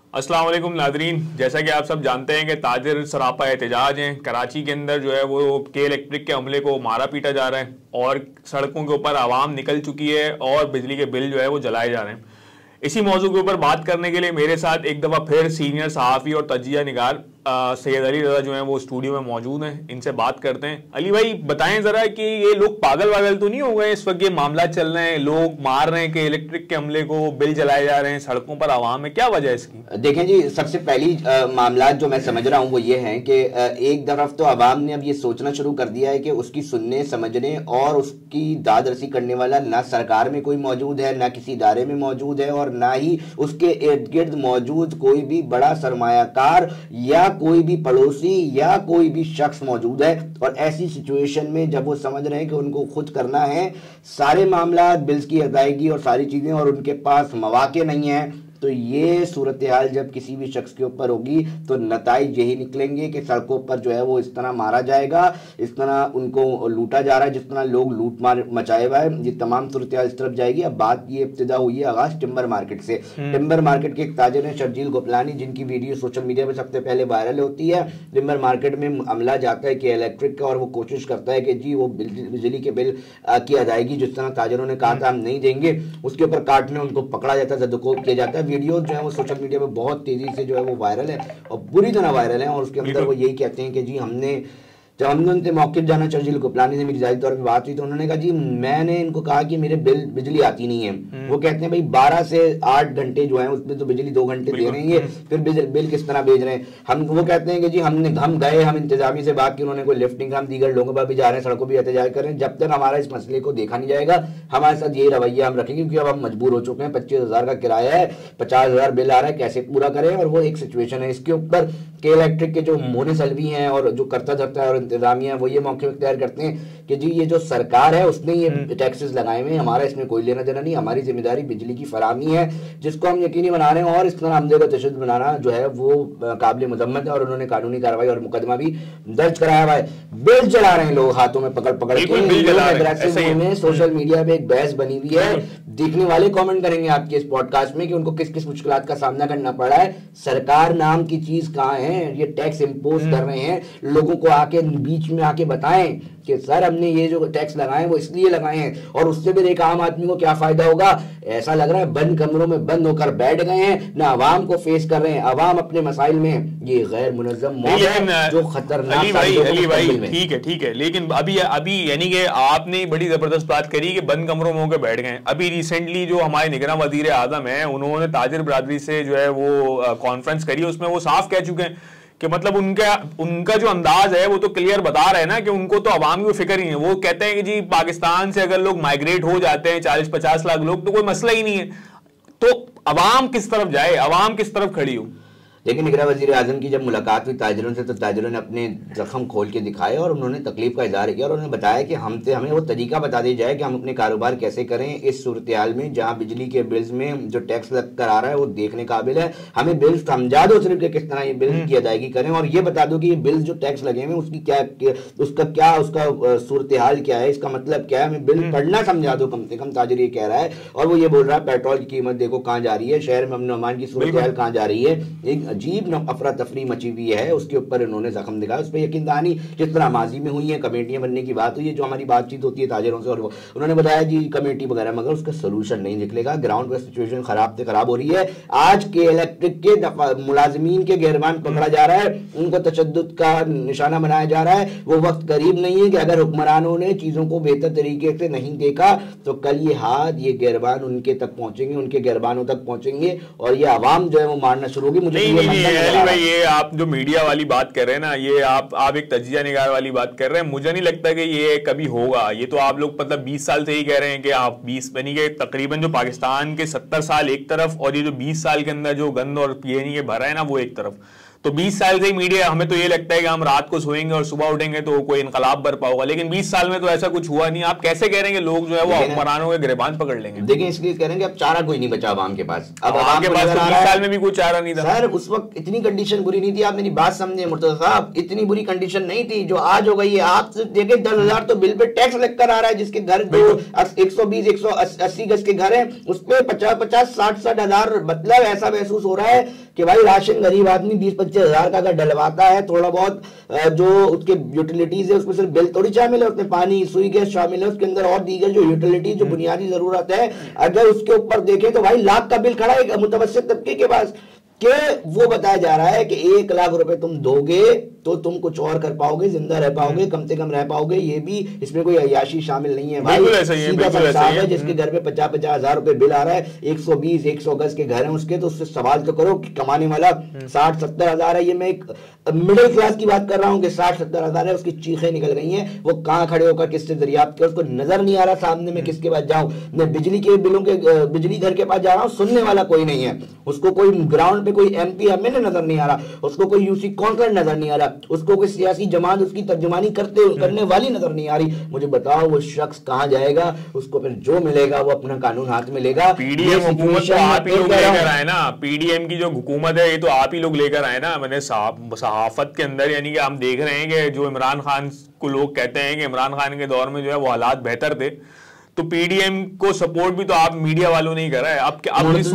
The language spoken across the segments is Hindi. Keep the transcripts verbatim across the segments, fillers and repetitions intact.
अस्सलाम वालेकुम नादरीन, जैसा कि आप सब जानते हैं कि ताजिर सरापा एहतजाज हैं। कराची के अंदर जो है वो के इलेक्ट्रिक के अमले को मारा पीटा जा रहा है और सड़कों के ऊपर आवाम निकल चुकी है और बिजली के बिल जो है वो जलाए जा रहे हैं। इसी मौजू के ऊपर बात करने के लिए मेरे साथ एक दफ़ा फिर सीनियर सहाफ़ी और तजिया निगार सैयद अली रज़ा जो है वो स्टूडियो में मौजूद हैं। इनसे बात करते हैं। अली भाई बताएं ज़रा कि ये लोग पागल वागल तो नहीं हो गए? इस वक्त ये मामला चल रहे हैं, लोग मार रहे हैं कि इलेक्ट्रिक के अमले को, बिल जलाए जा रहे हैं सड़कों पर, आवाम में क्या वजह है इसकी? देखें जी, सबसे पहली मामला जो मैं समझ रहा हूँ वो ये है कि एक तरफ तो आवाम ने अब ये सोचना शुरू कर दिया है कि उसकी सुनने समझने और उसकी दाद रसी करने वाला ना सरकार में कोई मौजूद है, ना किसी इदारे में मौजूद है और ना ही उसके इर्द गिर्द मौजूद कोई भी बड़ा सरमायाकार या कोई भी पड़ोसी या कोई भी शख्स मौजूद है। और ऐसी सिचुएशन में जब वो समझ रहे हैं कि उनको खुद करना है सारे मामला, बिल्स की अदायगी और सारी चीजें, और उनके पास मौके नहीं है, तो ये सूरत हाल जब किसी भी शख्स के ऊपर होगी तो नताइज यही निकलेंगे कि सड़कों पर जो है वो इस तरह मारा जाएगा, इस तरह उनको लूटा जा रहा है, जिस तरह लोग लूट मार मचाए हुआ है, ये तमाम सूरत हाल इस तरफ जाएगी। अब बात ये इब्तिदा हुई है आगाज टिम्बर मार्केट से। टिम्बर मार्केट के एक ताजिर हैं शर्जील गोपलानी, जिनकी वीडियो सोशल मीडिया पर सबसे पहले वायरल होती है। टिम्बर मार्केट में अमला जाता है कि इलेक्ट्रिक का और वो कोशिश करता है कि जी वो बिजली के बिल की अदायगी जिस तरह ताजिरों ने कहा था हम नहीं देंगे, उसके ऊपर काटने उनको पकड़ा जाता है, जदोकोब किया जाता है। वीडियो जो है वो सोशल मीडिया पे बहुत तेजी से जो है वो वायरल है और बुरी तरह वायरल है। और उसके अंदर वो यही कहते हैं कि जी हमने जब हमने उनसे मौके जाना, शर्जील गोपलानी से मेरी जाहिर तौर पे बात हुई तो उन्होंने कहा जी मैंने इनको कहा कि मेरे बिल बिजली आती नहीं है। वो कहते हैं भाई बारह से आठ घंटे जो है उसमें तो बिजली दो घंटे दे रहे हैं, फिर बिल किस तरह भेज रहे हैं हम? वो कहते हैं कि जी हमने हम गए, हम इंतजामी से बात की, उन्होंने कोई लिफ्टिंग, हम दीगर लोगों पर भी जा रहे हैं, सड़कों पर एहतजाज कर रहे हैं। जब तक हमारा इस मसले को देखा नहीं जाएगा हमारे साथ यही रवैया हम रखेंगे, क्योंकि अब हम मजबूर हो चुके हैं। पच्चीस हजार का किराया है, पचास हजार बिल आ रहा है, कैसे पूरा करें? और वो एक सिचुएशन है। इसके ऊपर के इलेक्ट्रिक के जो मोने सलवी हैं और जो करता धरता है और इंतजामिया वो ये मौके इख्तियार करते हैं कि जी ये जो सरकार है उसने ये टैक्सेस लगाए हुए हैं, हमारा इसमें कोई लेना देना नहीं, हमारी जिम्मेदारी बिजली की फराहमी है जिसको हम यकीनी बना रहे हैं। और इस तरह हमले का तशद्दुद बनाना जो है वो काबिल मजम्मत है और उन्होंने कानूनी कार्रवाई और मुकदमा भी दर्ज कराया हुआ है। बिल चला रहे हैं लोग हाथों में पकड़ पकड़ के, में सोशल मीडिया पे एक बहस बनी हुई है। देखने वाले कमेंट करेंगे आपके इस पॉडकास्ट में कि उनको किस किस मुश्किलात का सामना करना पड़ा है। सरकार नाम की चीज कहाँ है? ये टैक्स इंपोज कर रहे हैं, लोगों को आके बीच में आके बताएं कि सर हमने ये जो टैक्स लगाए वो इसलिए लगाए हैं, और उससे भी एक आम आदमी को क्या फायदा होगा? ऐसा लग रहा है बंद कमरों में बंद होकर बैठ गए हैं, ना आवाम को फेस कर रहे हैं। आवाम अपने मसाइल में ये गैर मुनज़्ज़म मौत है जो खतरनाक। अली भाई, अली भाई ठीक है ठीक है, लेकिन अभी अभी यानी कि आपने बड़ी जबरदस्त बात करी कि बंद कमरों में होकर बैठ गए। अभी रिसेंटली जो हमारे निगरान वजीर आजम है उन्होंने ताजिर बरादरी से जो है वो कॉन्फ्रेंस करी, उसमें वो साफ कह चुके हैं कि मतलब उनका उनका जो अंदाज है वो तो क्लियर बता रहे हैं ना कि उनको तो आवाम की फिक्र ही है। वो कहते हैं कि जी पाकिस्तान से अगर लोग माइग्रेट हो जाते हैं चालीस पचास लाख लोग तो कोई मसला ही नहीं है, तो आवाम किस तरफ जाए, आवाम किस तरफ खड़ी हो? लेकिन निगरान वज़ीर आज़म की जब मुलाकात हुई ताजिरों से तो ताजिरों ने अपने जख्म खोल के दिखाए और उन्होंने तकलीफ का इजहार किया और उन्होंने बताया कि हमसे हमें वो तरीका बता दिया जाए कि हम अपने कारोबार कैसे करें इस सूरत हाल में जहाँ बिजली के बिल्स में जो टैक्स लग कर आ रहा है वो देखने काबिल है। हमें बिल समझा दो सिर्फ कि किस तरह ये बिल की अदायगी करें, और ये बता दो कि ये बिल जो टैक्स लगे हुए उसकी क्या उसका क्या उसका सूरत हाल क्या है, इसका मतलब क्या है, हमें बिल पढ़ना समझा दो कम से कम। ताजिर ये कह रहा है और वो ये बोल रहा है पेट्रोल की कीमत देखो कहाँ जा रही है, शहर में अमन अमान की सूरत हाल कहाँ जा रही है, एक अजीब अफरा तफरी मची हुई है। उसके ऊपर इन्होंने जख्म दिखाया, उस पर यकीन दहानी जिस तरह माजी में हुई है, कमेटियां बनने की बात हुई है, जो हमारी बातचीत होती है ताजिरों से, और वो उन्होंने बताया जी कमेटी वगैरह, मगर उसका सोल्यूशन नहीं निकलेगा। ग्राउंड पर सिचुएशन खराब से खराब हो रही है। आज के इलेक्ट्रिक के मुलाजमीन के गिरबान पकड़ा जा रहा है, उनको तशद्दुद का निशाना बनाया जा रहा है। वो वक्त करीब नहीं है कि अगर हुक्मरानों ने चीजों को बेहतर तरीके से नहीं देखा तो कल ये हाथ ये गिरबान उनके तक पहुंचेंगे, उनके गिरबानों तक पहुंचेंगे और ये आवाम जो है वो मारना शुरू होगी। मुझे ये आप जो मीडिया वाली बात कर रहे हैं ना, ये आप आप एक तजिया निगार वाली बात कर रहे हैं, मुझे नहीं लगता कि ये कभी होगा। ये तो आप लोग मतलब बीस साल से ही कह रहे हैं कि आप बीस बनी के तकरीबन जो पाकिस्तान के सत्तर साल एक तरफ और ये जो बीस साल के अंदर जो गंद और पीएनई के भरा है ना वो एक तरफ। तो बीस साल से ही मीडिया, हमें तो ये लगता है कि हम रात को सोएंगे और सुबह उठेंगे तो कोई इनकलाब बरपा होगा, लेकिन बीस साल में तो ऐसा कुछ हुआ नहीं। आप कैसे कह रहे हैं कि लोग जो है वो हुक्मरानों के गिरबान पकड़ लेंगे? देखिए इसलिए कह रहे हैं कि अब चारा कोई नहीं बचा आवाम के पास। अब आवाम के पास बीस साल में भी कोई चारा नहीं था सर। उस वक्त इतनी कंडीशन बुरी नहीं थी, आप मेरी बात समझे मुर्तजा साहब, इतनी बुरी कंडीशन नहीं थी जो आज हो गई है। आप देखे दस हजार तो बिल पे टैक्स लगकर आ रहा है, जिसके घर जो एक सौ बीस एक सौ अस्सी गज के घर है उस पर पचास पचास साठ साठ हजार, मतलब ऐसा महसूस हो रहा है कि भाई राशन गरीब आदमी बीस पच्चीस हजार का अगर डलवाता है, थोड़ा बहुत जो उसके यूटिलिटीज है उसमें सिर्फ बिल थोड़ी शामिल है, उसमें पानी सुई गैस शामिल है, उसके अंदर और दीगर जो यूटिलिटीज जो बुनियादी जरूरत है अगर उसके ऊपर देखें तो भाई लाख का बिल खड़ा है मुतवस्सित तबके के पास, कि वो बताया जा रहा है कि एक लाख रुपए तुम दोगे तो तुम कुछ और कर पाओगे, जिंदा रह पाओगे, कम से कम रह पाओगे। ये भी इसमें कोई अय्याशी शामिल नहीं है भाई, सीधा सा हिसाब है। जिसके घर पे पचास पचास हजार रुपए बिल आ रहा है, एक सौ बीस एक सौ गज के घर हैं उसके, तो उससे सवाल तो करो कि कमाने वाला साठ सत्तर हजार है। ये मैं एक मिडिल क्लास की बात कर रहा हूँ कि साठ सत्तर हजार है, उसकी चीखें निकल गई हैं, वो कहाँ खड़े होकर किससे दरियाफ्त कर, उसको नजर नहीं आ रहा सामने में किसके पास जाऊं। मैं बिजली के बिलों के बिजली घर के पास जा रहा हूँ, सुनने वाला कोई नहीं है, उसको कोई ग्राउंड पे कोई एमपी एमएलए नजर नहीं आ रहा, उसको कोई यूसी काउंसलर नजर नहीं आ रहा, उसको कोई सियासी जमात उसकी तर्जुमानी करते करने वाली नजर नहीं आ रही। मुझे बताओ वो शख्स कहाँ जाएगा? उसको फिर जो मिलेगा वो अपना कानून हाथ में लेगा। पीडीएम हुकूमत तो आप ही लोग लेकर आए ना, पीडीएम की जो हुकूमत है ये तो आप ही लोग लेकर आए ना। मैंने सहाफत के अंदर यानी कि हम देख रहे हैं कि जो इमरान खान को लोग कहते हैं कि इमरान खान के दौर में जो है वो हालात बेहतर थे, तो पीडीएम को सपोर्ट भी तो आप मीडिया वालों ने ही करा है। अब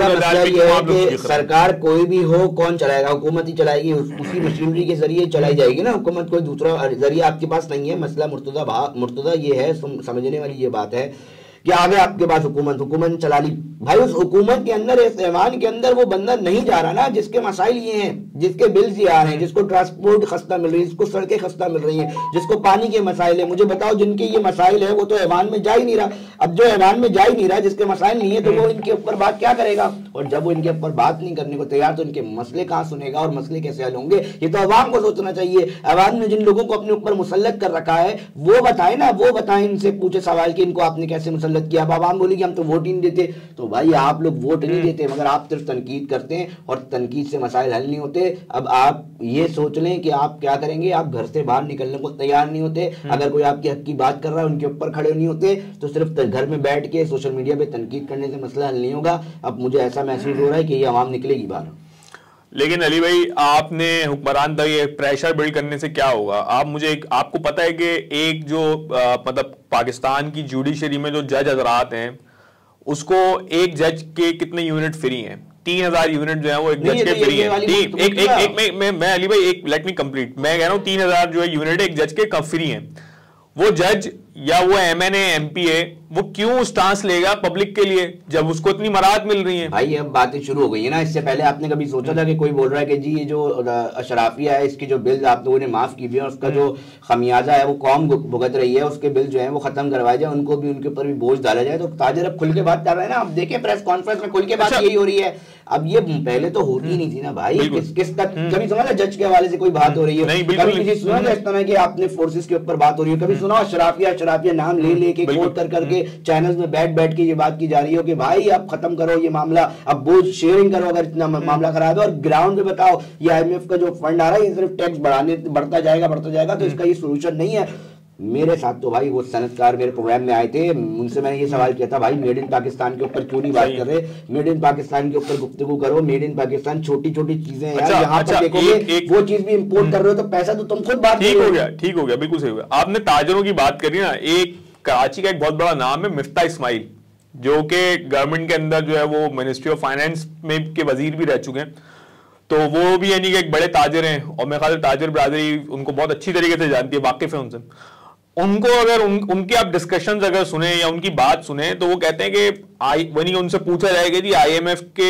अब सरकार कोई भी हो, कौन चलाएगा? हुकूमत ही चलाएगी, उसी मशीनरी के जरिए चलाई जाएगी ना हुकूमत, कोई दूसरा जरिया आपके पास नहीं है। मसला मुर्तजा मुर्तजा ये है, समझने वाली ये बात है कि आगे आपके पास हुकूमत हुकूमत चला ली भाई, उस हुकूमत के अंदर इस ऐवान के अंदर वो बंदा नहीं जा रहा ना जिसके मसाइल ये हैं, जिसके बिल्स ये आ रहे हैं, जिसको ट्रांसपोर्ट खस्ता मिल रही है, जिसको सड़कें खस्ता मिल रही हैं, जिसको पानी के मसाइल है। मुझे बताओ जिनके ये मसाइल है वो तो ऐवान में जा ही नहीं रहा। अब जो ऐवान में जा ही नहीं रहा, जिसके मसाइल नहीं है, तो वो इनके ऊपर बात क्या करेगा? और जब वो इनके ऊपर बात नहीं करने को तैयार तो इनके मसले कहाँ सुनेगा और मसले कैसे हल होंगे? ये तो अवाम को सोचना चाहिए। अवाम ने जिन लोगों को अपने ऊपर मुसल्लत कर रखा है वो बताए ना, वो बताएं, इनसे पूछे सवाल कि इनको आपने कैसे मुसल्लत किया। अवाम बोली कि हम तो वोट ही नहीं देते, तो भाई आप लोग वोट नहीं देते मगर आप सिर्फ तनकीद करते हैं और तनकीद से मसाइल हल नहीं होते। अब आप ये सोच लें कि आप क्या करेंगे, आप घर से बाहर निकलने को तैयार नहीं होते। अगर कोई आपके हक की बात कर रहा है उनके ऊपर खड़े नहीं होते, तो सिर्फ घर में बैठ के सोशल मीडिया पे तनकीद करने से मसला हल नहीं होगा। अब मुझे ऐसा महसूस हो रहा है कि ये आवाम निकलेगी बाहर। लेकिन अली भाई आपने हुक्मरान तक ये प्रेशर बिल्ड करने से क्या होगा? आप मुझे एक, आपको पता है कि एक जो आ, मतलब पाकिस्तान की जुडिशरी में जो जज हजरात हैं उसको एक जज के कितने यूनिट फ्री हैं? तीन हजार यूनिट जो है वो एक जज के फ्री है। एक एक एक मैं मैं मैं अली भाई एक लेट मी कंप्लीट, मैं कह रहा हूँ तीन हजार जो है यूनिट एक जज के कब फ्री हैं। वो जज या वो एमएनए एमपीए वो क्यों स्टांस लेगा पब्लिक के लिए जब उसको इतनी मराहत मिल रही है? भाई अब बातें शुरू हो गई है ना। इससे पहले आपने कभी सोचा था कि कोई बोल रहा है कि जी ये जो अशराफिया है इसकी जो बिल आप लोगों ने माफ की भी है उसका जो खमियाजा है वो कौम भुगत रही है, उसके बिल जो है वो खत्म करवाए जाए, उनको भी उनके ऊपर भी बोझ डाला जाए। तो ताजर अब खुल के बात कर रहे हैं ना। आप देखें प्रेस कॉन्फ्रेंस में खुल के बात यही हो रही है। अब ये पहले तो होती नहीं थी ना भाई। किस किस तक कभी सुना था जज के हवाले से कोई बात हो रही है? कभी किसी सुना था इस तरह की आपने फोर्सेस के ऊपर बात हो रही है? कभी सुना शराफिया शराफिया नाम ले लेके कोट कर करके चैनल्स में बैठ बैठ के ये बात की जा रही हो कि भाई अब खत्म करो ये मामला, अब बोझ शेयरिंग करो अगर इतना मामला खराब है। और ग्राउंड पे बताओ ये आईएमएफ का जो फंड आ रहा है ये सिर्फ टैक्स बढ़ाने बढ़ता जाएगा बढ़ता जाएगा, तो इसका ये सोल्यूशन नहीं है। मेरे साथ तो भाई वो सनतकार मेरे प्रोग्राम में आए थे, उनसे मैंने ये सवाल किया था भाई मेड इन पाकिस्तान के ऊपर क्यों नहीं बात कर रहे? मेड इन पाकिस्तान के ऊपर गुफ्तगू करो। मेड इन पाकिस्तान छोटी छोटी चीजें यार, अच्छा, यहाँ अच्छा, पर देखोगे एक, एक, वो चीज भी इंपोर्ट कर रहे हो तो पैसा तो तुम खुद बात ठीक हो गया ठीक हो गया बिल्कुल सही हो गया। आपने ताजरों की बात करी ना, एक कराची का एक बहुत बड़ा नाम है मिफ्ता इस्माइल, जो कि गवर्नमेंट के अंदर जो है वो मिनिस्ट्री ऑफ फाइनेंस में के वजीर भी रह चुके हैं। तो वो भी यानी कि एक बड़े ताजिर हैं और मेरे ख्याल ताजिर बरादरी उनको बहुत अच्छी तरीके से जानती है, वाकिफ है उनसे। उनको अगर उन, उनके आप डिस्कशंस अगर सुने या उनकी बात सुने तो वो कहते हैं कि आई वही उनसे पूछा जाएगा जी आईएमएफ के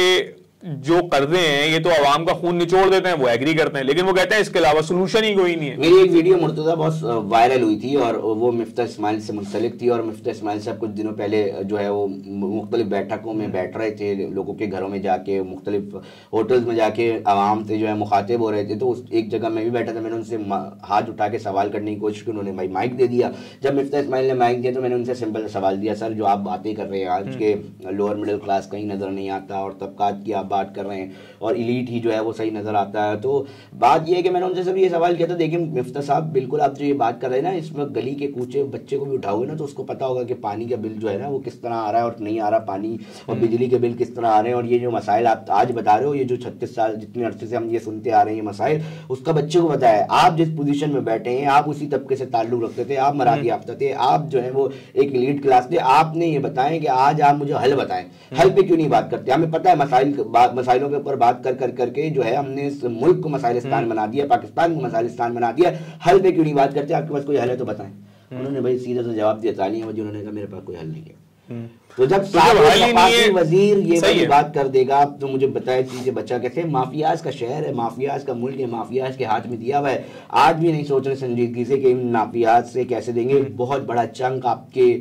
जो कर्जे हैं ये तो आवाम का खून निचोड़ देते हैं, वो एग्री करते हैं, लेकिन वो कहते हैं इसके अलावा सोल्यूशन ही कोई नहीं है। मेरी एक वीडियो मुर्तजा बहुत वायरल हुई थी और वो मिफ्ता इस्माइल से मुंसलिक थी। और मिफ्ता इस्माइल साहब कुछ दिनों पहले जो है वो मुख्तलिफ बैठकों में बैठ रहे थे, लोगों के घरों में जाके मुख्तलिफ होटल्स में जाके आवाम से जो है मुखातिब हो रहे थे। तो उस एक जगह मैं भी बैठा था, मैंने उनसे हाथ उठा के सवाल करने की कोशिश की, उन्होंने भाई माइक दे दिया। जब मिफ्ता इस्माइल ने माइक दिया तो मैंने उनसे सिंपल सवाल दिया, सर जो आप बातें कर रहे हैं आज के लोअर मिडिल क्लास कहीं नजर नहीं आता और तबकात की आप बात कर रहे हैं और इलीट ही जो है वो सही नजर आता है। तो बात ये है कि मैंने उनसे सब ये सवाल किया था, देखिए मिफ्ता साहब बिल्कुल आप जो ये बात कर रहे हैं ना, इसमें गली के कूचे बच्चे को भी उठाओगे ना तो उसको पता होगा कि पानी का बिल जो है ना वो किस तरह आ रहा है और नहीं आ रहा पानी, और बिजली के बिल किस तरह आ रहे हैं। और ये जो मसाइल आप आज बता रहे हो, ये जो छत्तीस साल जितने अरसे से हम ये सुनते आ रहे हैं ये मसाइल, उसका बच्चे को पता है। आप जिस पोजीशन में बैठे हैं, आप उसी तबके से ताल्लुक रखते थे, आप मराठी याफ्ता थे, आप जो है वो एक इलीट क्लास थे। आपने ये बताएं कि आज आप मुझे हल बताएं, हल पे क्यों नहीं बात करते? हमें पता है मसाइल बात मसाइलों के ऊपर बात कर कर करके जो है हमने इस मुल्क को मसाइलिस्तान बना दिया, पाकिस्तान को मसाइलिस्तान बना दिया। हल पे क्यों नहीं बात करते? आपके पास कोई हल है तो बताएं। उन्होंने भाई सीधा सा जवाब दिया तालियां बजी, उन्होंने कहा मेरे पास कोई हल नहीं है। तो जब साबिक़ वजीर ये वाली बात कर देगा तो मुझे बताए चीजें बचा कैसे? माफियाज का शहर है, माफियाज का मुल्क है, माफियाज के हाथ में दिया हुआ है। आज भी नहीं सोच रहे संजीदगी से कि इन माफियाज से कैसे देंगे। बहुत बड़ा चंक आपके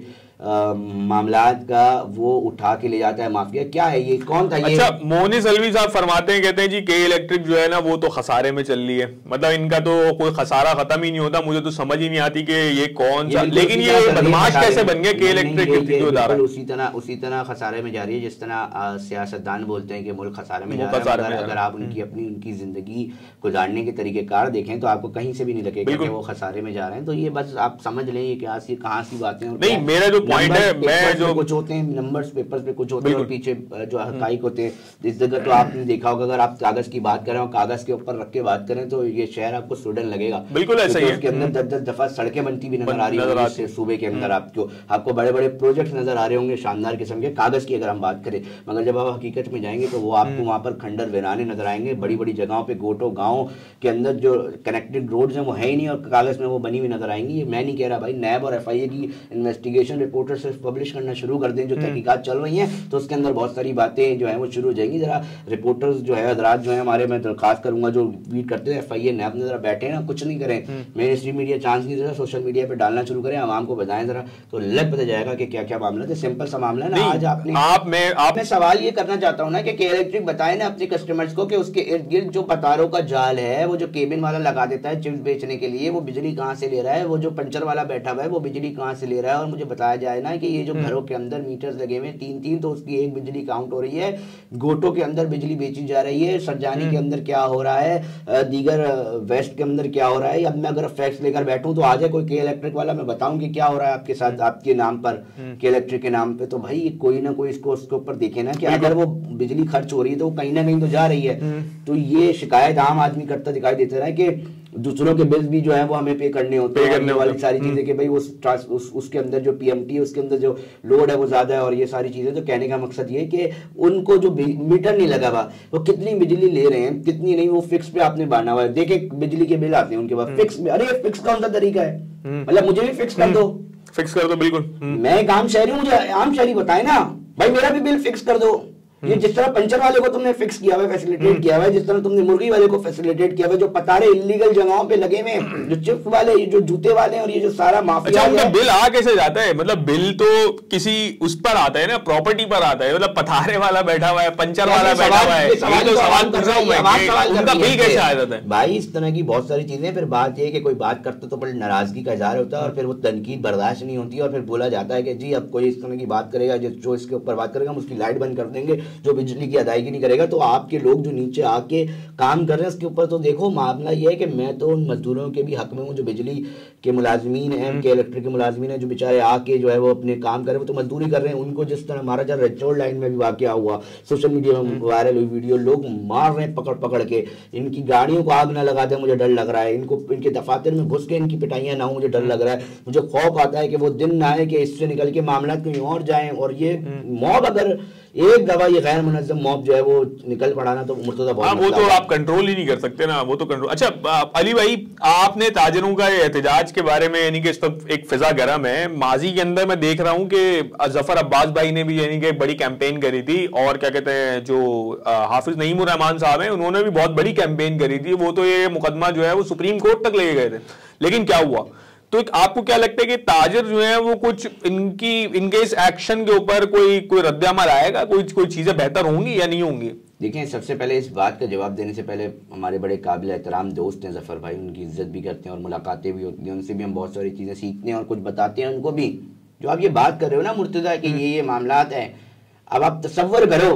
मामलात का वो उठा के ले जाता है माफिया। क्या है ये, कौन था ये? अच्छा, मोनिस अलवी साहब फरमाते हैं, कहते हैं जी के इलेक्ट्रिक जो है ना वो तो खसारे में चल रही है, मतलब इनका तो कोई खसारा खत्म ही नहीं होता। मुझे तो समझ ही नहीं आती कि ये कौन सा, लेकिन ये बदमाश कैसे बन गए के इलेक्ट्रिक जो उसी तरह उसी तरह खसारे में जा रही है जिस तरह सियासतदान बोलते हैं कि मुल्क खसारे में जा रहा है। अगर आप उनकी अपनी उनकी जिंदगी गुजारने के तरीकेकार देखें तो आपको कहीं से भी नहीं लगेगा कि वो खसारे में जा रहे हैं। तो ये बस आप समझ लें ये क्या सी कहां सी बातें। नहीं, मेरा जो पॉइंट है, मैं जो कुछ होते हैं नंबर्स पेपर्स पे कुछ होते हैं और पीछे जो हकाइक होते हैं। इस जगह तो आपने देखा होगा, अगर आप कागज की बात करें और कागज के ऊपर रख के बात करें तो ये शहर आपको स्वीडन लगेगा। बिल्कुल ऐसा ही है। उसके अंदर दस दस दफा सड़कें बनती भी नजर आ रही है सूबे के अंदर। आपको आपको बड़े बड़े प्रोजेक्ट नजर आ रहे होंगे शानदार किस्म के कागज की अगर हम बात करें। मगर जब आप हकीकत में जाएंगे तो वो आपको वहां पर खंडर वीराने नजर आएंगे। बड़ी बड़ी जगहों पे गोटो गाँव के अंदर जो कनेक्टेड रोड्स हैं वो है ही नहीं और कागज में वो बनी हुई नजर आएंगी। ये मैं नहीं कह रहा भाई, नैब और एफ आई ए की इन्वेस्टिगेशन रिपोर्टर सिर्फ पब्लिश करना शुरू कर दें जो तहकीकात चल रही हैं तो उसके अंदर बहुत सारी बातें जो है वो शुरू हो जाएंगी। जरा रिपोर्टर्स जो है हजरात जो है हमारे, मैं दरखास्त करूंगा जो ट्वीट करते हैं एफ आई ए नैब में, जरा बैठे ना, कुछ नहीं करें, मेन स्ट्रीम मीडिया चांस नहीं दे रहा, सोशल मीडिया पे डालना शुरू करें, आवाम को बताएं जरा, तो लग पता जाएगा कि क्या क्या मामला है। सिंपल सा मामला है ना। आज आपने आप मैं आप मैं सवाल ये करना चाहता हूँ ना कि इलेक्ट्रिक बताए ना अपने कस्टमर्स को कि उसके इर्द गिर्द जो पतारों का जाल है, वो जो केबिन वाला लगा देता है चिप्स बेचने के लिए, वो बिजली कहाँ से ले रहा है? वो जो पंचर वाला बैठा हुआ है वो बिजली कहाँ से ले रहा है? और मुझे बताया जाए ना कि ये जो घरों के अंदर मीटर्स लगे हुए तीन तीन, तो उसकी एक बिजली काउंट हो रही है। गोटो के अंदर बिजली बेची जा रही है, सरजानी के अंदर क्या हो रहा है, दीगर वेस्ट के अंदर क्या हो रहा है। अब मैं अगर फैक्ट्स लेकर बैठूं तो आ जाए कोई के इलेक्ट्रिक वाला, मैं बताऊं कि क्या हो रहा है आपके साथ आपके नाम पर, के इलेक्ट्रिक के नाम पे, तो भाई कोई ना कोई इसको उसके ऊपर देखे ना कि अगर वो बिजली खर्च हो रही है तो वो कहीं ना कहीं तो जा रही है। तो ये शिकायत आम आदमी करता दिखाई देता है कि दूसरों के बिल्स भी जो है वो हमें पे करने होते हैं, करने वाली सारी चीजें कि भाई उस, उस उसके अंदर जो पीएमटी है उसके अंदर जो लोड है वो ज्यादा है और ये सारी चीजें। तो कहने का मकसद ये कि उनको जो मीटर नहीं लगा हुआ वो कितनी बिजली ले रहे हैं कितनी नहीं, वो फिक्स पे आपने बांधा हुआ है। देखे बिजली के बिल आते हैं उनके पास फिक्स में, अरे फिक्स कौन सा तरीका है? मतलब मुझे भी फिक्स कर दो, फिक्स कर दो। बिल्कुल, मैं एक आम शहरी हूँ, मुझे आम शहरी बताए ना भाई मेरा भी बिल फिक्स कर दो। ये जिस तरह पंचर वाले को तुमने फिक्स किया हुआ है, फैसिलिटेट किया हुआ है, जिस तरह तुमने मुर्गी वाले को फैसिलिटेट किया हुआ है, जो पतारे इलीगल जगहों पे लगे हुए, जो चिप्स वाले, ये जो जूते वाले और ये जो सारा माफिया। अच्छा, बिल आ कैसे जाता है? मतलब बिल तो किसी उस पर आता है ना, प्रॉपर्टी पर आता है। मतलब पतारे वाला बैठा हुआ है, पंचर वाला बैठा हुआ है, ये तो सवाल पूछ रहा हूं मैं, उनका बिल कैसे आ जाता है? भाई इस तरह की बहुत सारी चीजें। फिर बात ये है कि कोई बात करते तो बड़ी नाराजगी का इजहार होता है और फिर वो तनकीद बर्दाश्त नहीं होती और फिर बोला जाता है कि जी अब कोई इस तरह की बात करेगा जो इसके ऊपर बात करेगा हम उसकी लाइट बंद कर देंगे, जो बिजली की अदायगी नहीं करेगा। तो आपके लोग जो नीचे आके काम कर रहे हैं उसके ऊपर तो देखो, मामला ये है कि मैं तो उन मजदूरों के भी हक में हूँ जो बिजली के मुलाजमीन हैं, के इलेक्ट्रिक के मुलाजमीन हैं, जो बेचारे आके जो है वो अपने काम कर रहे हैं, वो तो मजदूरी कर रहे हैं। उनको जिस तरह हमारा जब रेड लाइन में भी वाकया हुआ, सोशल मीडिया में वायरल हुई वीडियो, लोग मार रहे हैं पकड़ पकड़ के, इनकी गाड़ियों को आग ना लगा दे, मुझे डर लग रहा है, इनको इनके दफातर में घुस के इनकी पिटाइयां ना हो, मुझे डर लग रहा है। मुझे खौफ आता है कि वो दिन ना आए कि इससे निकल के मामला कहीं और जाए और ये मॉब, अगर एक दफा ये गैर मुनज़्ज़म मॉब जो है वो निकल पड़ा ना तो मुर्तज़ा बहुत, वो तो आप कंट्रोल ही नहीं कर सकते ना, वो तो कंट्रोल। अच्छा अली भाई, आपने ताजरों का एहतजाज के बारे में, यानी कि इस वक्त एक फिजा गर्म है, माजी के अंदर मैं देख रहा हूं कि जफर अब्बास भाई ने भी यानी कि बड़ी कैंपेन करी थी और क्या कहते हैं जो हाफिज नईमुर रहमान साहब हैं उन्होंने भी बहुत बड़ी कैंपेन करी थी। वो तो ये मुकदमा जो है वो सुप्रीम कोर्ट तक ले गए थे, लेकिन क्या हुआ? तो आपको क्या लगता है कि ताजिर जो है वो कुछ इनकी इनके इस एक्शन के ऊपर कोई कोई रद्द-ए-अमल आएगा, कोई कोई चीजें बेहतर होंगी या नहीं होंगी? देखिए, सबसे पहले इस बात का जवाब देने से पहले हमारे बड़े काबिल एहतराम दोस्त हैं जफर भाई, उनकी इज्जत भी करते हैं और मुलाकातें भी होती हैं, उनसे भी हम बहुत सारी चीजें सीखते हैं और कुछ बताते हैं उनको भी। जो आप ये बात कर रहे हो ना मुर्तजा कि ये ये मामलात है, अब आप तसव्वुर करो,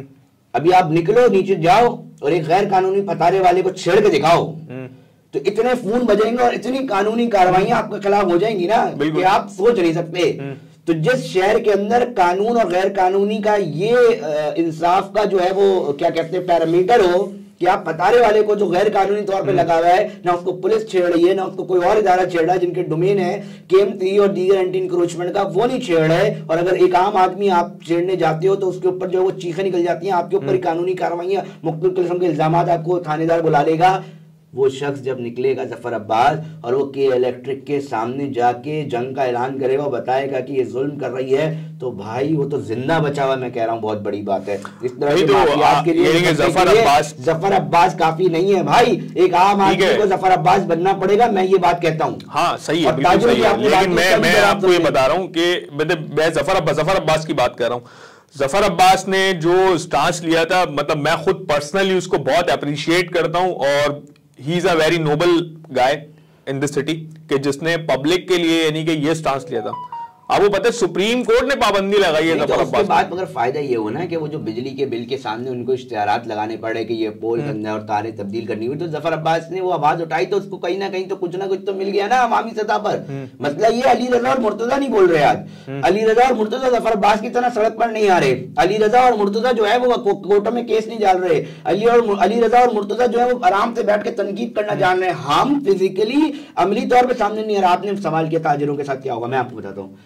अभी आप निकलो नीचे जाओ और एक गैर कानूनी पतारे वाले को छेड़ के दिखाओ तो इतने फोन बजेंगे और इतनी कानूनी कार्रवाइयां आपके खिलाफ हो जाएंगी ना कि आप सोच नहीं सकते। तो जिस शहर के अंदर कानून और गैर कानूनी का ये इंसाफ का जो है वो क्या कहते हैं पैरामीटर हो, कि आप पतारे वाले को जो गैर कानूनी तौर पे लगा हुआ है, ना उसको पुलिस छेड़ रही है, ना उसको कोई और इदारा छेड़ रहा है जिनके डोमेन है केम थ्री और दीगर एंटी इंक्रोचमेंट का, वो नहीं छेड़ रहा है। और अगर एक आम आदमी आप छेड़ने जाते हो तो उसके ऊपर जो है वो चीखें निकल जाती हैं, आपके ऊपर कानूनी कार्रवाइयां, मुख्तलिफ किस्म के इल्जाम आपको थानेदार बुला लेगा। वो शख्स जब निकलेगा जफर अब्बास और वो के इलेक्ट्रिक के सामने जाके जंग का ऐलान करेगा और बताएगा कि ये जुल्म कर रही है, तो भाई वो तो जिंदा बचा हुआ, मैं कह रहा हूँ बहुत बड़ी बात है। इस तरह के माफियात के लिए जफर अब्बास जफर अब्बास काफी नहीं है भाई, एक आम आदमी को जफर अब्बास बनना पड़ेगा, मैं ये बात कहता हूँ। हाँ सही है, बिल्कुल सही है, लेकिन मैं मैं आपको ये बता रहा हूँ कि मैं जफर अब्बास जफर अब्बास की बात कर रहा हूँ। जफर अब्बास ने जो स्टांस लिया था, मतलब मैं खुद पर्सनली उसको बहुत अप्रिशिएट करता हूँ, और he is a very noble guy in this city, कि जिसने पब्लिक के लिए यानी कि ये स्टांस लिया था। अब वो पता है सुप्रीम कोर्ट ने पाबंदी लगाई है जफर अब्बास। बात मगर फायदा ये हो ना कि वो जो बिजली के बिल के सामने उनको इश्तिहारात लगाने पड़े कि ये पोल करना और तारे तब्दील करनी हुई, तो जफर अब्बास ने वो आवाज उठाई तो उसको कहीं ना कहीं तो कुछ ना कुछ तो मिल गया ना अवामी सतह पर। मतलब ये अली रजा और मुर्तजा नहीं बोल रहे आज, अली रजा और मुर्तजा जफर अब्बास की तरह सड़क पर नहीं आ रहे। अली रजा और मुर्तजा जो है वो कोर्टों में केस नहीं डाल रहे। अली और अली रजा और मुर्तजा जो है वो आराम से बैठ के तनकीद करना जान रहे हैं। हम फिजिकली अमली तौर पर सामने नहीं आ रहा। आपने सवाल किया ताजिरों के साथ क्या होगा, मैं आपको बताता हूँ।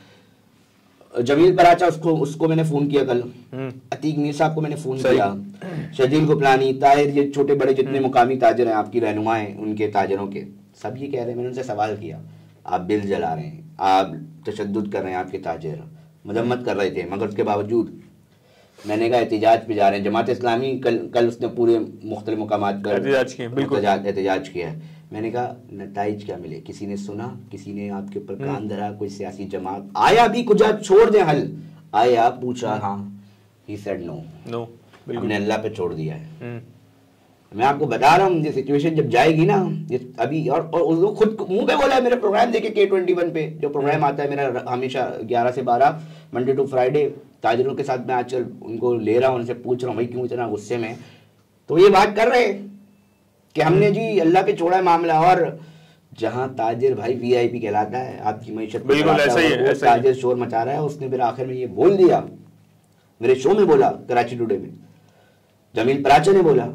जमील पराचा, उसको उसको मैंने फोन किया कल, अतीक मीर साहब को मैंने फोन किया, शजील गुपलानी, ताहिर, ये छोटे बड़े जितने मुकामी ताजिर हैं आपकी रहनुमा हैं उनके ताजिरों के, सब ये कह रहे हैं। मैंने उनसे सवाल किया, आप बिल जला रहे हैं, आप तशद्दुद कर रहे हैं, आपके ताजिर मजम्मत कर रहे थे, मगर उसके बावजूद मैंने कहा एहतिजाज पे जा रहे हैं। जमात इस्लामी कल कल उसने पूरे मुख्तलिफ मुकामात पर एहतिजाज किया है। मैंने कहा नताइज क्या मिले, किसी ने सुना, किसी ने आपके ऊपर कान धरा, कोई सियासी जमात आया भी कुछ छोड़ दे हल आया, पूछा, हाँ, ही सेड नो नो, हमने अल्लाह पे छोड़ दिया है। मैं आपको बता रहा हूँ ये सिचुएशन जब जाएगी ना, ये अभी और, और उसको खुद मुंह पे बोला है मेरे प्रोग्राम देखे के ट्वेंटी वन पे, जो प्रोग्राम आता है मेरा हमेशा ग्यारह से बारह मंडे टू फ्राइडे, ताजिरों के साथ मैं आजकल उनको ले रहा हूँ, उनसे पूछ रहा हूँ भाई क्यों इतना गुस्से में, तो ये बात कर रहे कि हमने जी अल्लाह पे छोड़ा है मामला। और जहां ताजिर भाई वीआईपी कहलाता है, आपकी मैशत बिल्कुल ऐसा ही है, ताजिर शोर मचा रहा है, उसने फिर आखिर में ये बोल दिया, मेरे शो में बोला कराची टुडे में, जमील पराचा ने बोला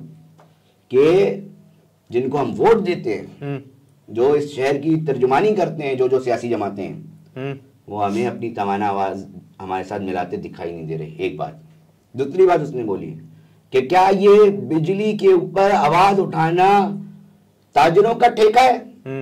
कि जिनको हम वोट देते हैं, जो इस शहर की तर्जुमानी करते हैं, जो जो सियासी जमातें हैं, वो हमें अपनी तवाना आवाज हमारे साथ मिलाते दिखाई नहीं दे रहे। एक बात। दूसरी बात उसने बोली कि क्या ये बिजली के ऊपर आवाज उठाना ताजिरों का ठेका है?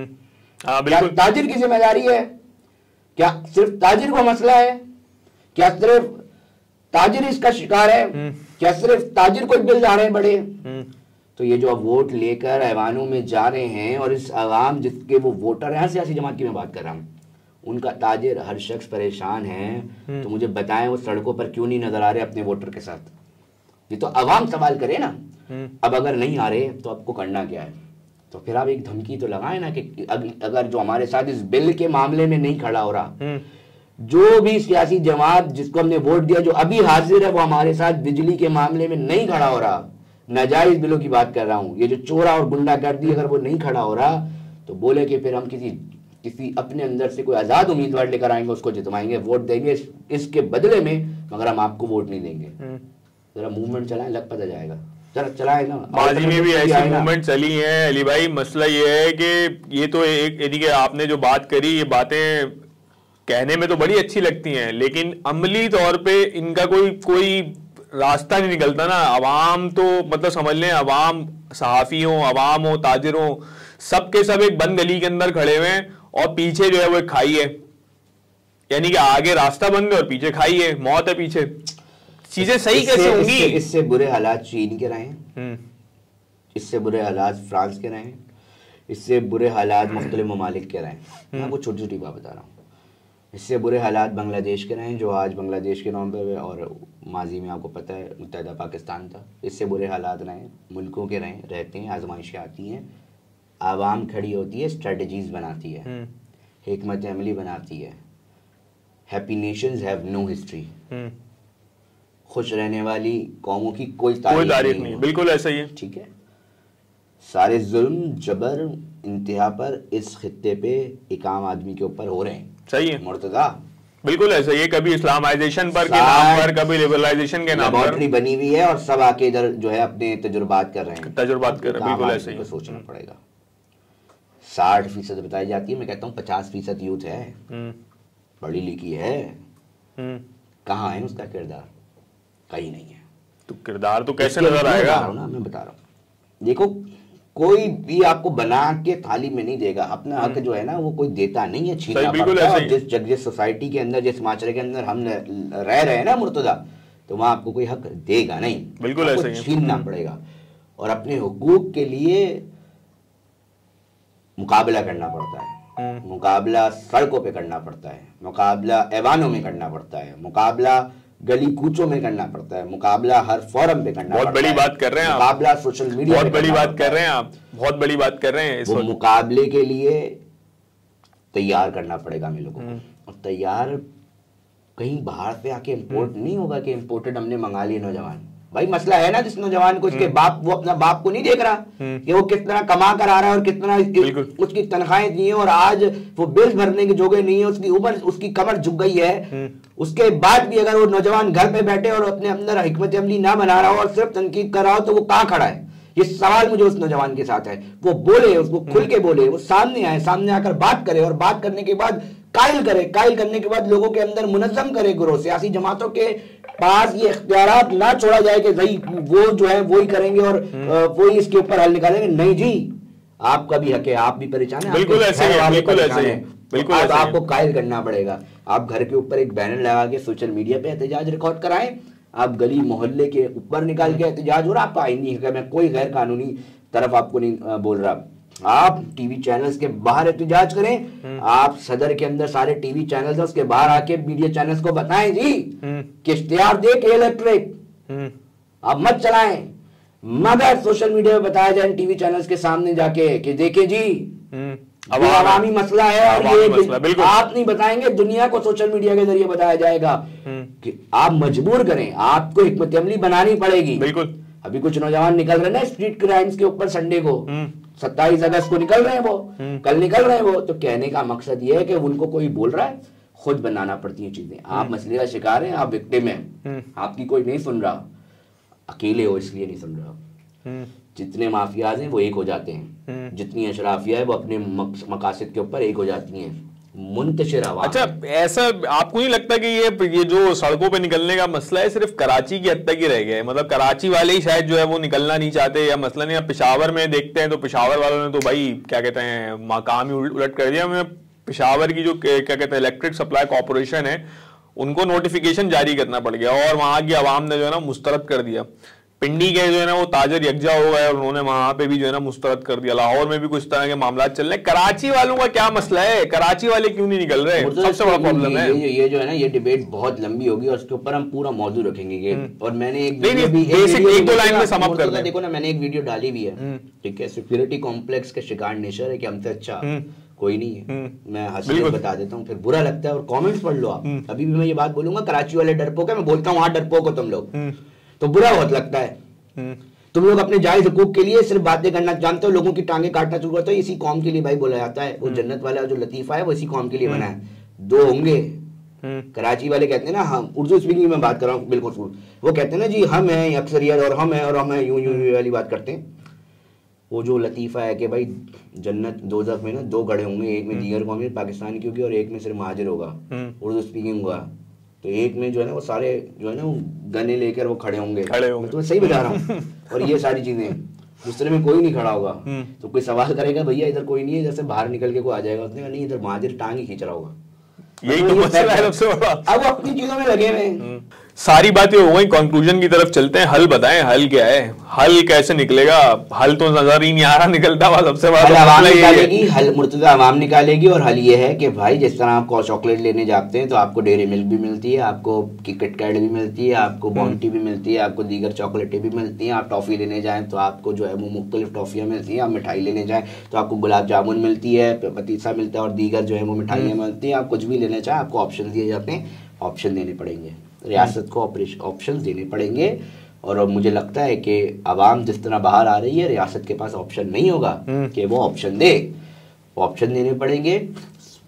आ, क्या ताजिर की जिम्मेदारी है? क्या सिर्फ ताजिर को मसला है? क्या सिर्फ ताजिर इसका शिकार है? क्या सिर्फ ताजिर को बिल जा रहे हैं बड़े? तो ये जो अब वोट लेकर ऐवानों में जा रहे हैं और इस आवाम जिसके वो वोटर हैं, सियासी जमात की मैं बात कर रहा हूँ, उनका ताजिर हर शख्स परेशान है, तो मुझे बताएं वो सड़कों पर क्यों नहीं नजर आ रहे अपने वोटर के साथ? ये तो आवाम सवाल करे ना। अब अगर नहीं आ रहे तो आपको करना क्या है? तो फिर आप एक धमकी तो लगाए ना कि अगर जो हमारे साथ इस बिल के मामले में नहीं खड़ा हो रहा, जो भी सियासी जमात जिसको हमने वोट दिया जो अभी हाजिर है वो हमारे साथ बिजली के मामले में नहीं खड़ा हो रहा, नाजायज बिलों की बात कर रहा हूं, ये जो चोरा और गुंडागर्दी अगर वो नहीं खड़ा हो रहा, तो बोले कि फिर हम किसी किसी अपने अंदर से कोई आजाद उम्मीदवार लेकर आएंगे, उसको जितवाएंगे, वोट देंगे इस, इसके बदले में, मगर हम आपको वोट नहीं देंगे। जरा मूवमेंट चलाएं, लग पता जाएगा, जरा चलाएं ना। माजी में भी ऐसी मूवमेंट चली है अली भाई। मसला ये है कि ये तो एक यदि कि आपने जो बात करी, ये बातें कहने में तो बड़ी अच्छी लगती हैं, लेकिन अमली तौर पे इनका कोई कोई रास्ता नहीं निकलता ना। अवाम तो मतलब समझ लें, अवाम सहाफ़ी हो, अवाम हो, ताजिर हो, सब के सब एक बंद गली के अंदर खड़े हुए हैं और पीछे जो है वो एक खाई है, यानी कि आगे रास्ता बंद है और पीछे खाई है, मौत है पीछे। चीजें सही कैसे होंगी? इससे, इससे बुरे हालात चीन के रहे हैं, इससे बुरे हालात फ्रांस के रहे हैं, इससे बुरे हालात मुख्तलिफ ममालिक के रहे हैं। मैं आपको छोटी छोटी बात बता रहा हूँ। इससे बुरे हालात बांग्लादेश के रहे हैं, जो आज बांग्लादेश के नाम पे, और माजी में आपको पता है मुत्तहदा पाकिस्तान था। इससे बुरे हालात रहे हैं, मुल्कों के रहे रहते हैं, आजमाइशें आती हैं, आवाम खड़ी होती है, स्ट्रेटजीज बनाती है, हिकमत अमली बनाती है। Happy nations have no history. खुश रहने वाली कौमों की कोई तारीख नहीं, नहीं। बिल्कुल ऐसा ही है। ठीक है, सारे जुल्म जबर इंतहा पर इस खित्ते पे एक आम आदमी के ऊपर हो रहे हैं। सही है मुर्तजा, बिल्कुल ऐसे, ये कभी इस्लामाइजेशन पर के नाम पर, कभी लिबरलाइजेशन के नाम पर लैबोरेटरी बनी हुई है और सब आके इधर जो है अपने तजुर्बात कर रहे हैं, तजुर्बात कर रहे हैं। बिल्कुल ऐसे ही सोचना पड़ेगा। साठ फीसद बताई जाती है, मैं कहता हूँ पचास फीसद यूथ है, पढ़ी लिखी है, कहाँ है उसका किरदार? कहीं नहीं है। तो किरदार तो कैसे नजर आएगा? ना मैं बता रहा हूँ, देखो कोई भी आपको बना के थाली में नहीं देगा, अपना हक जो है ना वो कोई देता नहीं है, छीनना पड़ता है। जिस जग जिस सोसाइटी के अंदर, जिस माशरे के अंदर हम रह रहे हैं ना मुर्तजा, तो वहां आपको कोई हक देगा नहीं, बिल्कुल ऐसे छीनना पड़ेगा और अपने हुकूक के लिए मुकाबला करना पड़ता है। मुकाबला सड़कों पे करना पड़ता है, मुकाबला ऐवानों में करना पड़ता है, मुकाबला गली कूचों में करना पड़ता है, मुकाबला हर फोरम पे करना बहुत बड़ी बात कर रहे हैं आप, मुकाबला सोशल मीडिया बहुत बड़ी बात कर रहे हैं आप, बहुत बड़ी बात कर रहे हैं। वो मुकाबले के लिए तैयार करना पड़ेगा हम लोगों को, और तैयार कहीं बाहर से आके इम्पोर्ट नहीं होगा कि इम्पोर्टेड हमने मंगा लिए नौजवान। भाई मसला है ना जिस नौजवान को, इसके बाप वो अपना बाप को नहीं देख रहा कि वो कितना कमा कर आ रहा है और कितना उसकी तनख्वाहें दी है, और आज वो बिल भरने के जोगे नहीं है, उसकी उम्र उसकी कमर झुक गई है, उसके बाद भी अगर वो नौजवान घर पे बैठे और अपने अंदर हिकमत अमली ना बना रहा हो और सिर्फ तनकीद कर रहा हो, तो वो कहाँ खड़ा है? ये सवाल मुझे उस नौजवान के साथ है। वो बोले, उसको खुल के बोले, वो सामने आए, सामने आकर बात करे, और बात करने के बाद कायल करे, कायल करने के बाद लोगों के अंदर मुनज़्ज़म करे ग्रोह। सियासी जमातों के पास ये इख्तियारात ना छोड़ा जाए कि भाई वो जो है वो ही करेंगे और वो ही इसके ऊपर हल निकालेंगे। नहीं जी, आपका भी हक है, आप भी परेशान है, बिल्कुल ऐसे ही, बिल्कुल ऐसे ही, बिल्कुल ऐसे ही। आपको कायल करना पड़ेगा। आप घर के ऊपर एक बैनर लगा के सोशल मीडिया पे एहतजाज रिकॉर्ड कराएं, आप गली मोहल्ले के ऊपर निकाल के एहतजाज हो रहा, आपका आईनी है, मैं कोई गैर कानूनी तरफ आपको नहीं बोल रहा। आप टीवी चैनल्स के बाहर एहतजाज करें, आप सदर के अंदर सारे टीवी चैनल्स हैं उसके बाहर आके मीडिया चैनल्स को बताएं जी कि इख्तियार दे के इलेक्ट्रिक आप मत चलाएं, मगर सोशल मीडिया पे बताया जाए टीवी चैनल्स के सामने जाके कि देखें जी अब आवामी मसला है, और ये आप नहीं बताएंगे, दुनिया को सोशल मीडिया के जरिए बताया जाएगा कि आप मजबूर करें, आपको हिकमत अमली बनानी पड़ेगी। बिल्कुल। अभी कुछ नौजवान निकल रहे हैं ना स्ट्रीट क्राइम्स के ऊपर, संडे को सत्ताईस अगस्त को निकल रहे हैं, वो कल निकल रहे हैं वो। तो कहने का मकसद ये है कि उनको कोई बोल रहा है, खुद बनाना पड़ती है चीजें। आप मसले का शिकार हैं, आप विक्टिम हैं, आपकी कोई नहीं सुन रहा, अकेले हो इसलिए नहीं सुन रहा। जितने माफियाज हैं वो एक हो जाते हैं, जितनी अशराफिया है वो अपने मकासद के ऊपर एक हो जाती हैं, मुंतशिर आवाज। अच्छा, ऐसा आपको नहीं लगता कि ये ये जो सड़कों पे निकलने का मसला है सिर्फ कराची की हद तक ही रह गया है? मतलब कराची वाले ही शायद जो है वो निकलना नहीं चाहते, या मसला नहीं, पेशावर में देखते हैं तो पेशावर वालों ने तो भाई क्या कहते हैं मकाम ही उलट कर दिया। मैं पेशावर की जो क्या कहते हैं इलेक्ट्रिक सप्लाई कॉर्पोरेशन है उनको नोटिफिकेशन जारी करना पड़ गया, और वहां की आवाम ने जो है ना मुस्तरद कर दिया। पिंडी के जो है ना वो ताजर यकजा हो गए और उन्होंने वहां पे भी जो है ना मुस्तरद कर दिया। लाहौर में भी कुछ तरह के मामला चल रहे हैं। कराची वालों का क्या मसला है? कराची वाले क्यों नहीं निकल रहे? सबसे बड़ा प्रॉब्लम है ये, ये जो है ना, ये डिबेट बहुत लंबी होगी और उसके ऊपर हम पूरा मौजू रखेंगे। और मैंने एक एक दो लाइन में समाप्त कर दें। देखो ना, मैंने एक वीडियो डाली भी है, ठीक है, सिक्योरिटी कॉम्प्लेक्स के शिकार नेचर है कि हमसे अच्छा कोई नहीं है। मैं हंस के बता देता हूँ, फिर बुरा लगता है और कमेंट्स पढ़ लो आप। अभी भी मैं ये बात बोलूंगा, कराची वाले डरपोक है, मैं बोलता हूँ वहां डरपोक हो तुम लोग, तो बुरा बहुत लगता है। तुम लोग अपने जायज हुकूक के लिए सिर्फ बातें करना जानते हो, लोगों की टांगे काटना शुरू करते हो। इसी कौम के लिए भाई बोला जाता है, वो जन्नत वाला जो लतीफा है वो इसी कौम के लिए बना है। दो होंगे, कराची वाले कहते हैं ना, हम उर्दू स्पीकिंग में बात कर रहा हूँ बिल्कुल, वो कहते हैं ना जी हम हैं अक्सरियत और हम हैं और हम हैं, यूं यूं वाली बात करते हैं। वो जो लतीफा है कि भाई जन्नत दोज़ख में ना दो गड़े होंगे, एक में दीगर कौम पाकिस्तान की होगी और एक में सिर्फ महाजिर होगा, उर्दू स्पीकिंग होगा। तो एक में जो है ना वो सारे जो है ना वो गने लेकर वो खड़े होंगे, खड़े होंगे। तो मैं सही बता रहा हूँ। और ये सारी चीजें, दूसरे में कोई नहीं खड़ा होगा, तो कोई सवाल करेगा भैया इधर कोई नहीं है, इधर से बाहर निकल के कोई आ जाएगा, उसने कहा नहीं इधर महाजिर टांग ही खींच रहा होगा। यही तो मसला है सबसे बड़ा। अब वो अपनी चीजों में लगे हुए। सारी बातें हो गई, कंक्लूजन की तरफ चलते हैं। हल बताएं, हल क्या है? हल कैसे निकलेगा? हल तो नजर ही नहीं आ रहा निकलता हुआ। सबसे बड़ा आवाम निकालेगी, हल मुर्तजा आवाम निकालेगी। और हल ये है कि भाई जिस तरह आप चॉकलेट लेने जाते हैं तो आपको डेयरी मिल्क भी मिलती है, आपको किट कैट भी मिलती है, आपको बाउंटी भी मिलती है, आपको दीगर चॉकलेटें भी मिलती हैं। आप टॉफी लेने जाएं तो आपको जो है वो मुख्तलिफ टॉफियाँ मिलती हैं। आप मिठाई लेने जाएं तो आपको गुलाब जामुन मिलती है, पतीसा मिलता है और दीगर जो है वो मिठाइयाँ मिलती हैं। आप कुछ भी लेना चाहें आपको ऑप्शन दिए जाते हैं, ऑप्शन देने पड़ेंगे, रियासत को ऑप्शन देने पड़ेंगे। और मुझे लगता है कि आवाम जिस तरह बाहर आ रही है, रियासत के पास ऑप्शन नहीं होगा कि वो ऑप्शन दे, ऑप्शन देने पड़ेंगे।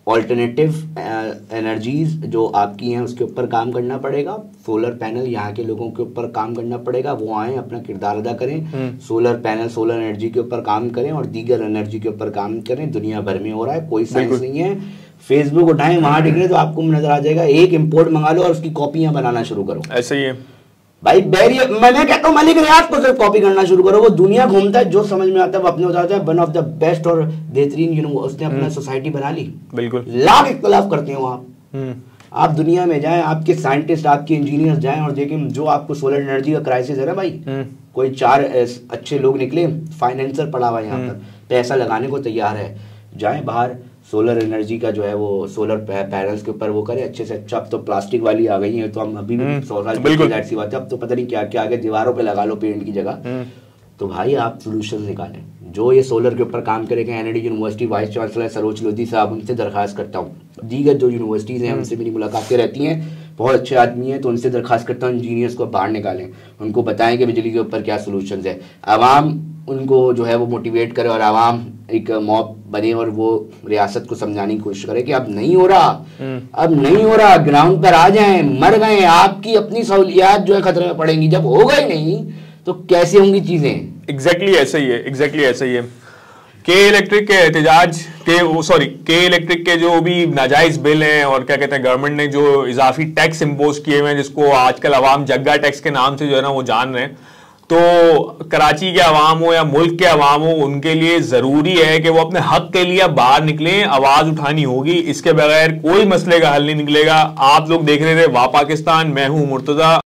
ऑल्टरनेटिव एनर्जीज जो आपकी हैं उसके ऊपर काम करना पड़ेगा। सोलर पैनल यहाँ के लोगों के ऊपर काम करना पड़ेगा, वो आए अपना किरदार अदा करें, सोलर पैनल सोलर एनर्जी के ऊपर काम करें और दीगर एनर्जी के ऊपर काम करें। दुनिया भर में हो रहा है, कोई साइंस नहीं है। फेसबुक उठाएं, वहां देखें तो आपको नजर आ जाएगा, एक इंपोर्ट मंगा लो और उसकी कॉपियां बनाना शुरू करो। ऐसे ही है भाई बैरियर, मैंने कहता हूँ मलिक रियाज को सिर्फ कॉपी करना शुरू करो, वो दुनिया घूमता है, जो समझ में आता है वो अपने बताता है। वन ऑफ द बेस्ट और बेहतरीन यू नो उसने अपना सोसाइटी बना ली, बिल्कुल लाख इख्तलाफ करते हो आप। आप दुनिया में जाएं, आपके साइंटिस्ट आपके इंजीनियर्स जाएं और देखें जो आपको सोलर एनर्जी का क्राइसिस है ना भाई, कोई चार अच्छे लोग निकले, फाइनेंसर पड़ा हुआ यहाँ पर, पैसा लगाने को तैयार है, जाएं बाहर सोलर एनर्जी का जो है वो सोलर पैनल्स के ऊपर वो करे अच्छे से अच्छा। अब तो प्लास्टिक वाली आ गई है, तो हम अभी भी सौ साल की सी बात है, अब तो पता नहीं क्या क्या आगे दीवारों पे लगा लो पेंट की जगह। तो भाई आप सोल्यूशन निकालें, जो ये सोलर के ऊपर काम करेगा। ND university vice chancellor Saroj Lodhi साहब, उनसे दरखास्त करता हूँ, दीगर जो यूनिवर्सिटीज हैं उनसे मेरी मुलाकातें रहती हैं, बहुत अच्छे आदमी हैं, तो उनसे दरखास्त करता हूँ इंजीनियर्स को बाहर निकालें, उनको बताएं कि बिजली के ऊपर क्या सोल्यूशन है। आवाम उनको जो है वो मोटिवेट करे और आवाम एक मॉब बने और वो रियासत को समझाने की कोशिश करे कि अब नहीं हो रहा, अब नहीं हो रहा, ग्राउंड पर आ जाएं, मर गए, आपकी अपनी सहूलियात जो है खतरे में पड़ेंगी। जब होगा ही नहीं तो कैसे होंगी चीजें। एग्जैक्टली exactly ऐसा ही है, एग्जैक्टली exactly ऐसा ही है। के इलेक्ट्रिक के एहतजाज के सॉरी के इलेक्ट्रिक के जो भी नाजायज बिल हैं और क्या कहते हैं गवर्नमेंट ने जो इजाफी टैक्स इम्पोज किए हुए हैं, जिसको आजकल अवाम जग्गा टैक्स के नाम से जो है ना वो जान रहे हैं, तो कराची के अवाम हो या मुल्क के अवाम हो, उनके लिए जरूरी है कि वो अपने हक के लिए बाहर निकलें, आवाज उठानी होगी। इसके बगैर कोई मसले का हल नहीं निकलेगा। आप लोग देख रहे थे वाह पाकिस्तान, मैं हूं मुर्तजा।